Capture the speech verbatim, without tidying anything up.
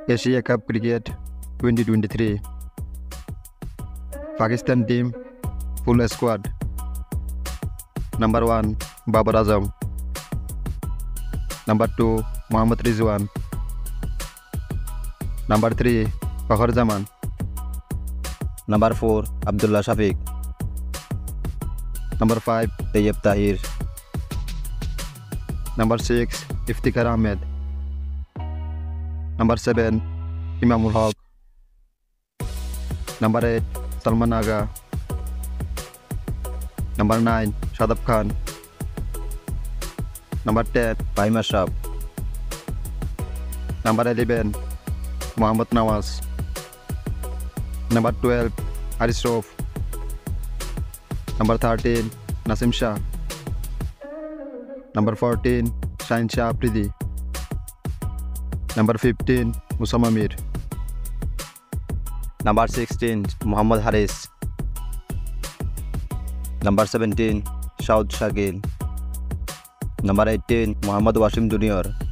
Asia Cup Cricket twenty twenty-three. Pakistan team full squad. Number one, Babar Azam. Number two, Mohammad Rizwan. Number three, Fakhar Zaman. Number four, Abdullah Shafiq. Number five, Tayyib Tahir. Number six, Iftikhar Ahmed. Number seven, Imamul Haq. Number eight, Salman Aga. Number nine, Shadab Khan. Number ten, Fahim Ashraf. Number eleven, Mohammad Nawaz. Number twelve, Haris Rauf. Number thirteen, Nasim Shah. Number fourteen, Shaheen Shah Afridi. Number fifteen, Usama Mir. Number sixteen, Muhammad Haris. Number seventeen, Shaud Shakil. Number eighteen, Muhammad Wasim Junior